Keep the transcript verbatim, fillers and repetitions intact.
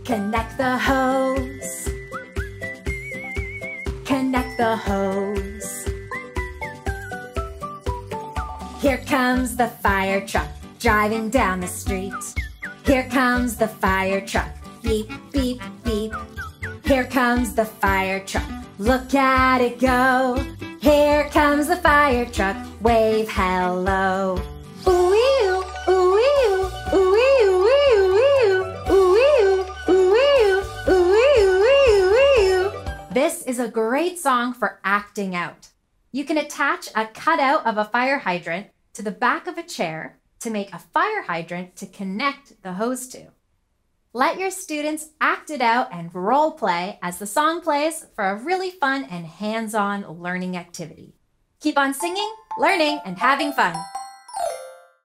Connect the hose. Connect the hose. Here comes the fire truck driving down the street. Here comes the fire truck. Beep, beep, beep. Here comes the fire truck. Look at it go. Here comes the fire truck. Wave hello. Ooh-wee-oo, ooh-wee-oo, ooh-wee-oo, ooh-wee-oo, ooh-wee-oo, ooh-wee-oo, ooh-wee-oo, ooh-wee-oo. This is a great song for acting out. You can attach a cutout of a fire hydrant to the back of a chair to make a fire hydrant to connect the hose to. Let your students act it out and role play as the song plays for a really fun and hands-on learning activity. Keep on singing, learning, and having fun.